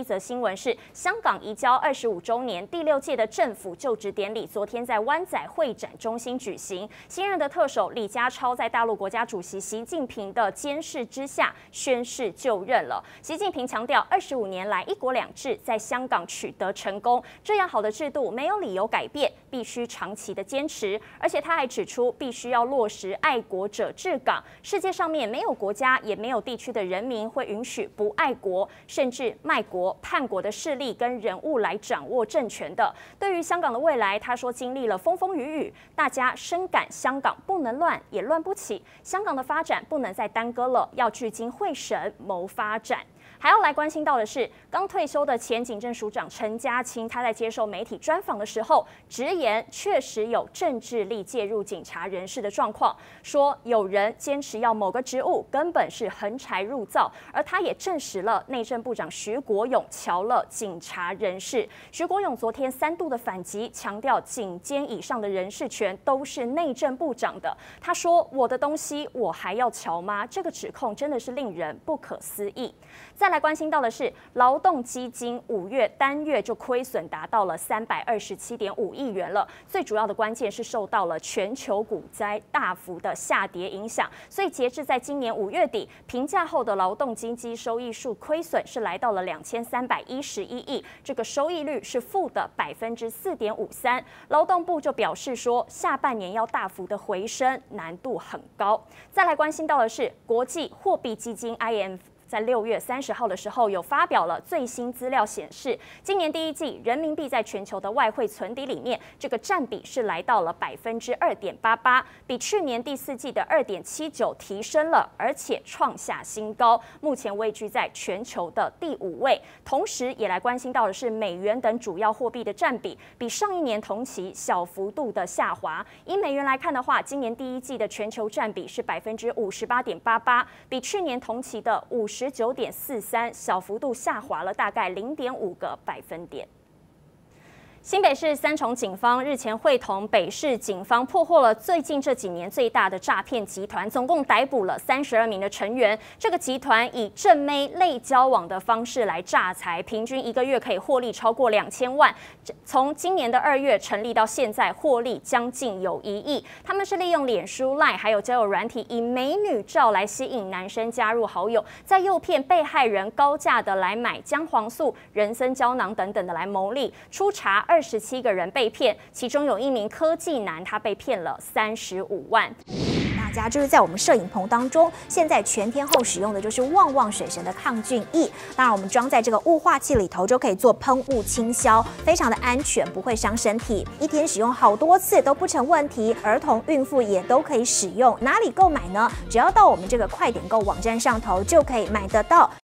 一则新闻是，香港移交25周年第6届的政府就职典礼，昨天在湾仔会展中心举行。新任的特首李家超在大陆国家主席习近平的监视之下宣誓就任了。习近平强调，25年来1国2制在香港取得成功，这样好的制度没有理由改变，必须长期的坚持。而且他还指出，必须要落实爱国者治港，世界上面没有国家也没有地区的人民会允许不爱国甚至卖国叛国的势力跟人物来掌握政权的。对于香港的未来，他说经历了风风雨雨，大家深感香港不能乱也乱不起，香港的发展不能再耽搁了，要聚精会神谋发展。还要来关心到的是，刚退休的前警政署长陈家清，他在接受媒体专访的时候，直言确实有政治力介入警察人事的状况，说有人坚持要某个职务，根本是横柴入灶。而他也证实了内政部长徐国勇瞧了警察人事。徐国勇昨天3度的反击，强调警监以上的人事权都是内政部长的。他说：“我的东西我还要瞧吗？”这个指控真的是令人不可思议。再来关心到的是，劳动基金5月单月就亏损达到了327.5亿元了。最主要的关键是受到了全球股灾大幅的下跌影响，所以截至在今年5月底，评价后的劳动基金收益数亏损是来到了2311亿，这个收益率是负的4.53%。劳动部就表示说，下半年要大幅的回升，难度很高。再来关心到的是，国际货币基金 IMF。在6月30号的时候，有发表了最新资料显示，今年第1季人民币在全球的外汇存底里面，这个占比是来到了2.88%，比去年第4季的2.79提升了，而且创下新高，目前位居在全球的第5位。同时，也来关心到的是美元等主要货币的占比，比上一年同期小幅度的下滑。以美元来看的话，今年第1季的全球占比是58.88%，比去年同期的19.43%小幅度下滑了大概0.5个百分点。新北市三重警方日前会同北市警方破获了最近这几年最大的诈骗集团，总共逮捕了32名的成员。这个集团以正妹类交往的方式来诈财，平均1个月可以获利超过2000万。从今年的2月成立到现在，获利将近有1亿。他们是利用脸书、LINE 还有交友软体，以美女照来吸引男生加入好友，再诱骗被害人高价的来买姜黄素、人参胶囊等等的来牟利。初查27个人被骗，其中有1名科技男，他被骗了35万。 大家就是在我们摄影棚当中，现在全天候使用的就是旺旺水神的抗菌液。当然，我们装在这个雾化器里头，就可以做喷雾清消，非常的安全，不会伤身体。1天使用好多次都不成问题，儿童、孕妇也都可以使用。哪里购买呢？只要到我们这个快点购网站上头就可以买得到。